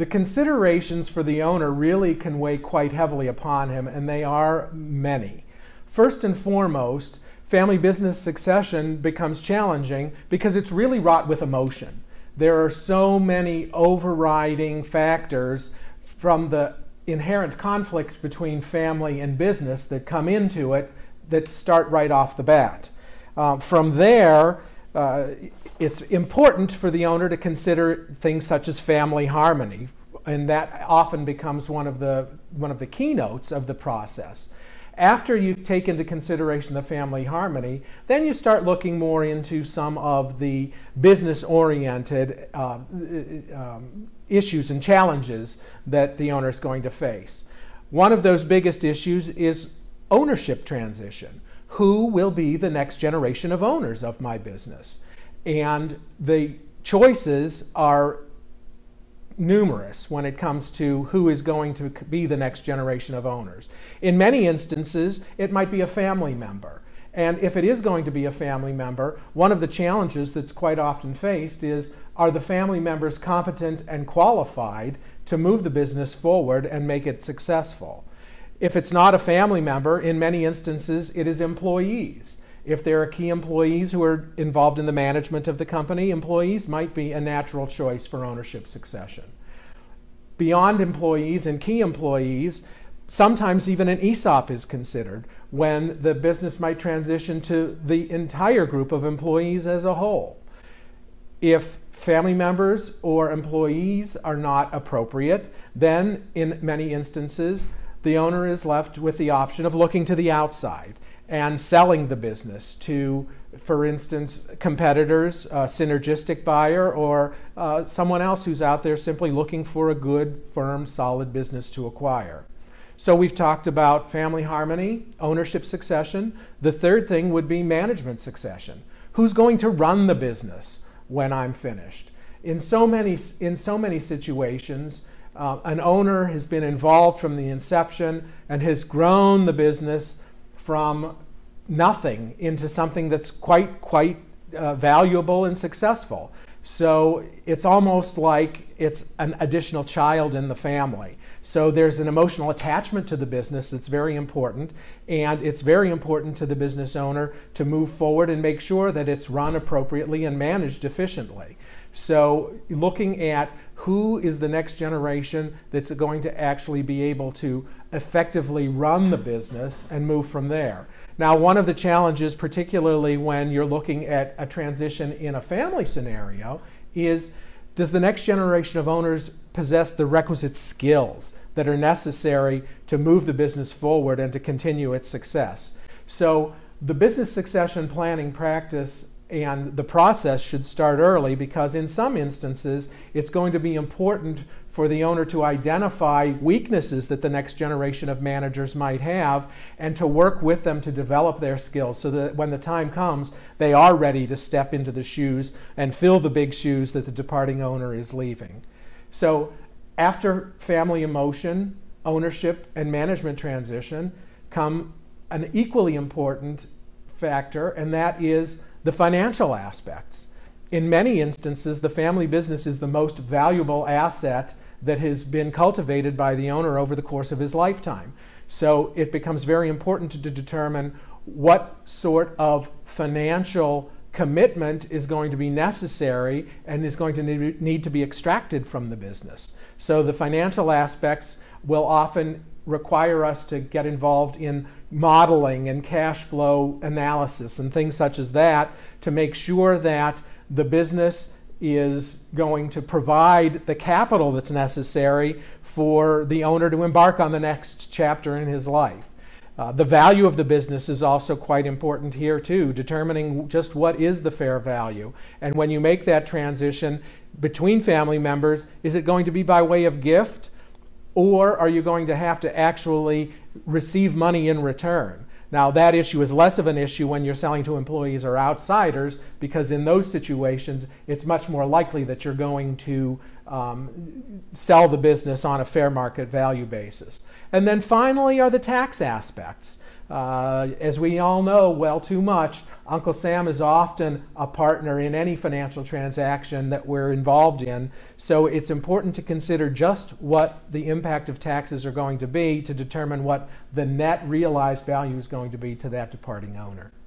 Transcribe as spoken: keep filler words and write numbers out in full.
considerations for the owner really can weigh quite heavily upon him, and they are many. First and foremost, family business succession becomes challenging because it's really wrought with emotion. There are so many overriding factors from the inherent conflict between family and business that come into it that start right off the bat. Uh, from there, uh, it's important for the owner to consider things such as family harmony, and that often becomes one of the, one of the keynotes of the process. After you take into consideration the family harmony, then you start looking more into some of the business-oriented uh, um, issues and challenges that the owner is going to face. One of those biggest issues is ownership transition. Who will be the next generation of owners of my business? And the choices are numerous when it comes to who is going to be the next generation of owners. In many instances, it might be a family member. And if it is going to be a family member, one of the challenges that's quite often faced is, are the family members competent and qualified to move the business forward and make it successful? If it's not a family member, in many instances, it is employees. If there are key employees who are involved in the management of the company, employees might be a natural choice for ownership succession. Beyond employees and key employees, sometimes even an E S O P is considered when the business might transition to the entire group of employees as a whole. If family members or employees are not appropriate, then in many instances, the owner is left with the option of looking to the outside and selling the business to, for instance, competitors, a synergistic buyer, or uh, someone else who's out there simply looking for a good, firm, solid business to acquire. So we've talked about family harmony, ownership succession. The third thing would be management succession. Who's going to run the business when I'm finished? In so many, in so many situations, uh, an owner has been involved from the inception and has grown the business from nothing into something that's quite, quite uh, valuable and successful. So it's almost like it's an additional child in the family. So there's an emotional attachment to the business that's very important, and it's very important to the business owner to move forward and make sure that it's run appropriately and managed efficiently. So looking at who is the next generation that's going to actually be able to effectively run the business and move from there. Now, one of the challenges, particularly when you're looking at a transition in a family scenario, is does the next generation of owners possess the requisite skills that are necessary to move the business forward and to continue its success? So the business succession planning practice and the process should start early, because in some instances it's going to be important for the owner to identify weaknesses that the next generation of managers might have and to work with them to develop their skills so that when the time comes, they are ready to step into the shoes and fill the big shoes that the departing owner is leaving. So after family emotion, ownership, and management transition come an equally important factor, and that is the financial aspects. In many instances, the family business is the most valuable asset that has been cultivated by the owner over the course of his lifetime. So it becomes very important to determine what sort of financial commitment is going to be necessary and is going to need to be extracted from the business. So the financial aspects will often require us to get involved in modeling and cash flow analysis and things such as that to make sure that the business is going to provide the capital that's necessary for the owner to embark on the next chapter in his life. Uh, the value of the business is also quite important here too, determining just what is the fair value. And when you make that transition between family members, is it going to be by way of gift, or are you going to have to actually receive money in return? Now, that issue is less of an issue when you're selling to employees or outsiders, because in those situations, it's much more likely that you're going to um, sell the business on a fair market value basis. And then finally are the tax aspects. Uh, as we all know well too much, Uncle Sam is often a partner in any financial transaction that we're involved in, so it's important to consider just what the impact of taxes are going to be to determine what the net realized value is going to be to that departing owner.